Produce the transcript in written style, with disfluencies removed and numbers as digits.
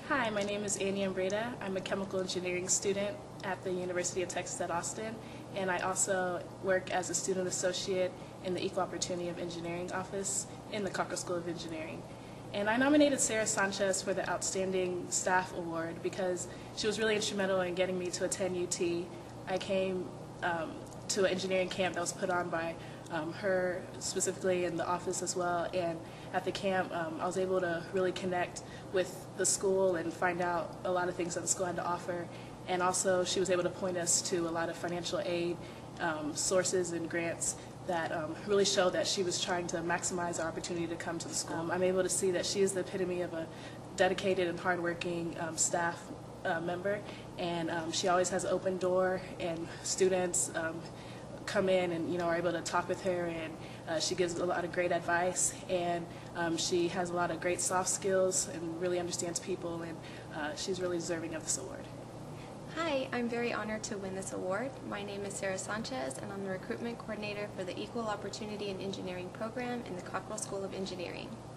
Hi, my name is Annie Ambreda. I'm a chemical engineering student at the University of Texas at Austin, and I also work as a student associate in the Equal Opportunity of Engineering office in the Cockrell School of Engineering. And I nominated Sarah Sanchez for the Outstanding Staff Award because she was really instrumental in getting me to attend UT. I came to an engineering camp that was put on by her specifically in the office as well, and at the camp I was able to really connect with the school and find out a lot of things that the school had to offer, and also she was able to point us to a lot of financial aid sources and grants that really showed that she was trying to maximize our opportunity to come to the school. I'm able to see that she is the epitome of a dedicated and hardworking staff member, and she always has an open door, and students come in and are able to talk with her, and she gives a lot of great advice, and she has a lot of great soft skills and really understands people, and she's really deserving of this award. Hi, I'm very honored to win this award. My name is Sarah Sanchez, and I'm the recruitment coordinator for the Equal Opportunity in Engineering program in the Cockrell School of Engineering.